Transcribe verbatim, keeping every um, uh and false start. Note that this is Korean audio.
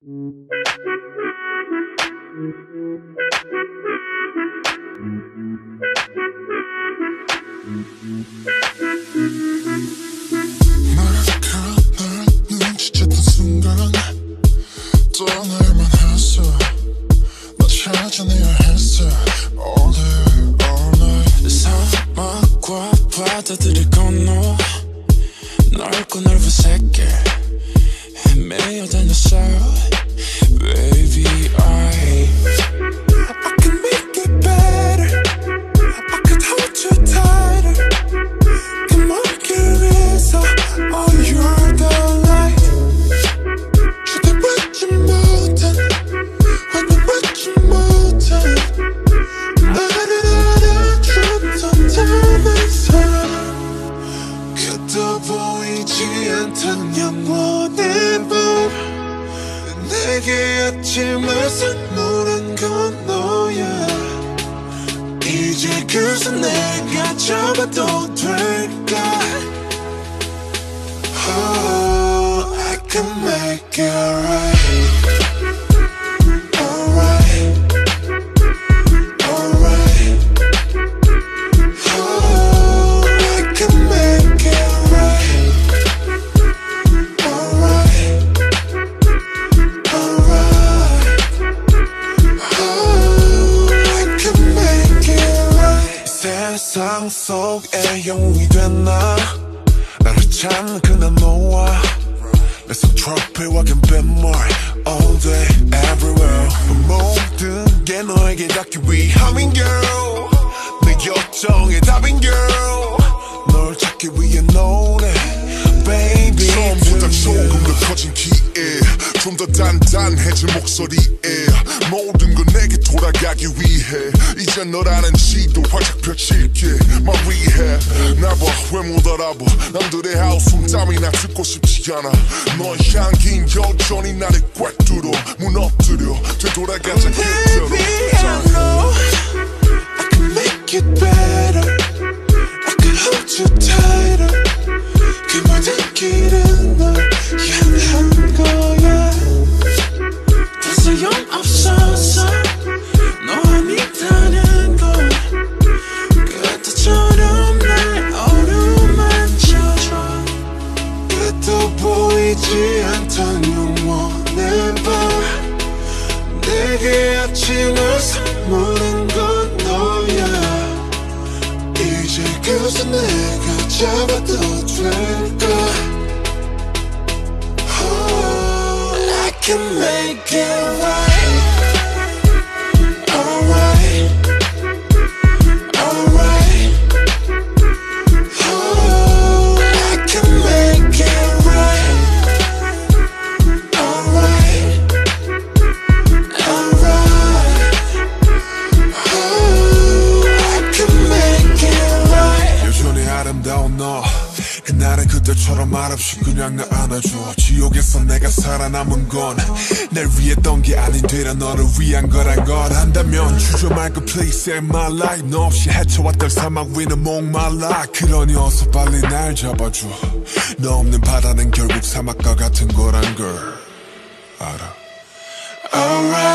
널 눈치챘던 순간 떠날만 했어. 너 찾아내야 했어. All day, all night. 사막과 바다들을 건너 넓고 넓은 세계 헤매어 다녔어. Baby, I I can make it better. I could hold you tighter. Come on, give it so. Oh, you're the light. 주대 받지 못한 완전 받지 못한 나를 알아줬던 다른 사람. 그도 보이지 않던 영원의 밤. 내게 아침을 선물한 건 너야. 이제 그새 내가 잡아도 될까? Oh, I can make it right. Alright, alright. Oh, I can make it right. Alright, alright. Oh, I can make it right. 세상 속에 영웅이 된 나. 나를 찾는 그날 너와 내 손 트로피와 갬빗물 all day everywhere. 모든 게 너에게 닿기 위함인 girl. 내 요청의 답인 girl. 널 찾기 위해 노래 baby. 처음보다 조금 더 커진 기에 좀 더 단단해진 목소리에 모든 건 내게 돌아가기 위해 이제 너라는 지도 활짝 펼칠게 말위해. 나봐 왜 못 알아봐. 남들의 하우스 땀이나 듣고 싶지 않아. 너의 향긴 여전히 나를 꽉 뚫어 무너뜨려 되돌아가자 그대로. Baby, I know I can make it better. I can hold you tighter. 그 모든 길은 널 향한 거야. 다 소용없어서 너 아니다는 걸. 그때처럼 날 어루만져줘. 그도 보이지 않던 영원의 밤. 내게 아침을 선물한 건 너야. 이제 그새 내가 잡아도 될까? Oh, I can make it right. Alright, alright. Oh, I can make it right. Alright, alright. Oh, I can make it right. 여전히 아름다운 너. 그날은 그때처럼 말없이 그냥 나 안아줘. 지옥에서 내가 살아남은 건 날 위했던 게 아닌 되려 너를 위한 거란 걸 안다면 주저 말고 please save my life. 너 없이 헤쳐왔던 사막 위는 목말라. 그러니 어서 빨리 날 잡아줘. 너 없는 바다는 결국 사막과 같은 거란 걸 알아. Alright.